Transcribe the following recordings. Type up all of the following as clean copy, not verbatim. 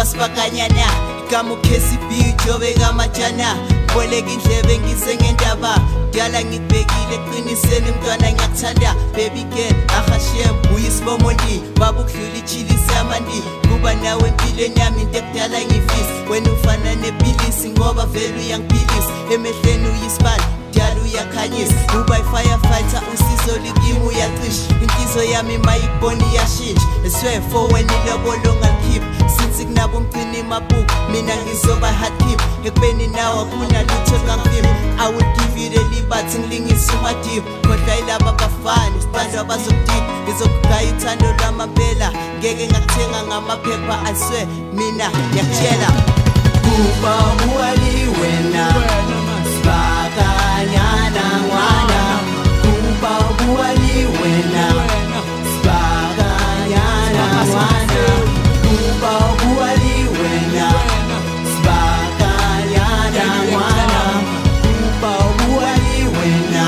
sibakanyana igama uKCB ujobeka majana boleka indlebe ngisengendaba dala ngibhekile qiniseni mntwana ngiyakuthanda baby girl ahashem uyisibomondi baba ukudlula ichili samandi kuba nawe empilweni yami into ekudala ngifisa wena ufana nepilisi ngoba vele uyangiphilisa emehlweni uyisibani dala uyakhanyisa uba i-firefighter usizo likimi uyacisha inhliziyo yami mayikubona iyashintsha eswe for wena ilobolo ngalikhipha since kunabo umgcini mabhuku mina ngizoba hard keep ekubeni nawe kunalutho kangiphipa I will give you the liberty ngilingisa umadiba kodwa yilaba bafana isibandwa bazokudida ngizokugaya uthando lwamabela ngeke ngakuthenga ngamaphepha I swear mina ngiyakutshela kuba uwali wena sibakanyana ngwana kuba uwali wena sibakanyana ngwana kuba uwali wena sibakanyana ngwana kuba uwali wena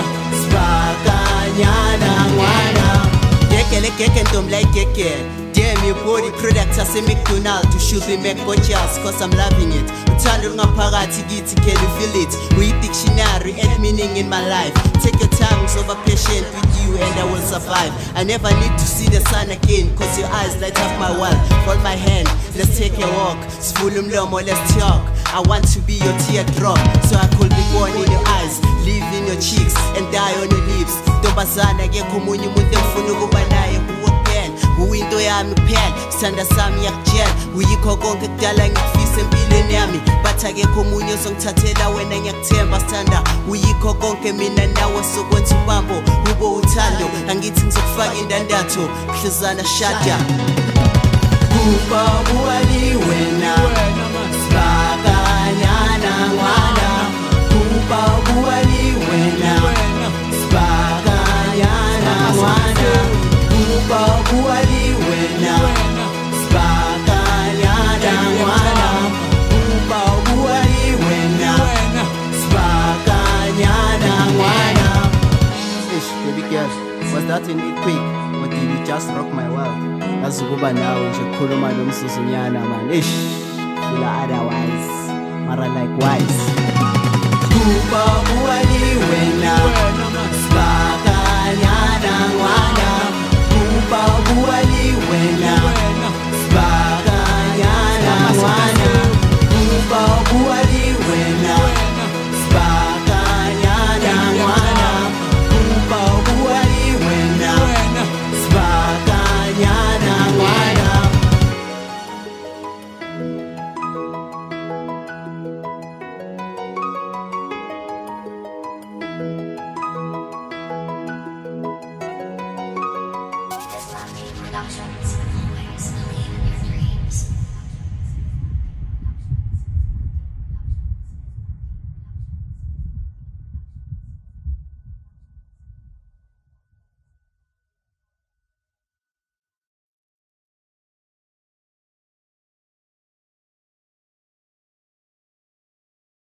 sibakanyana ngwana Geke ntombi la igege damn your body products ase McDonald's you should be McBochas cause I'm loving it uthando lungaphakathi kithi can you feel it we dictionary and meaning in my life take your time over patient with you and I will survive I never need to see the sun again cause your eyes light up my world hold my hand let's take a walk sivula umlomo let's talk I want to be your teardrop so I could be born in your eyes live in your cheeks and die on your lips ntombazana kekho umunye umuntu engifuna ukuba naye kuwo kuphela uyinto yami kuphela sithanda sami yakujela uyikho konke kudala ngikufisa empilweni yami but akekho omunye ozongithathela wena ngiyakuthemba sithanda uyikho konke mina nawe sokwenza ubambo ubo uthando angithi ngizokufaka indandatho hlizana shada kuba uwali wena sibakanyana ngwana kuba uwali wena sibakanyana ngwana kuba uwali wena sibakanyana ngwana kuba uwali wena sibakanyana ngwana Ish baby girl was that in it quick or did you just rock my world azukuba nawe nje khuluma nomsuzunyana man ish feel otherwise mara likewise kuba uwali wena